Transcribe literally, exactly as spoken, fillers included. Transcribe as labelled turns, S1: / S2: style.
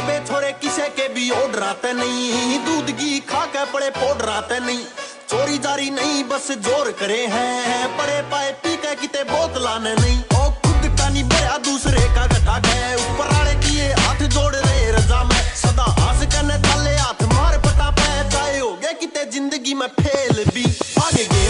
S1: बे छोरे किसे के भी ऑर्डर आते नहीं, दूध घी खा के पड़े पाउडर आते नहीं, चोरी जारी नहीं बस जोर करे हैं, पड़े पाए पी के किते बोतलाने नहीं। ओ खुद का नहीं बया दूसरे का घटा गए, ऊपर आड़े किए हाथ जोड़ रहे रजा में, सदा हंस करने ताले हाथ मार पटा पे, चाहे हो गए किते जिंदगी में फेल भी आगे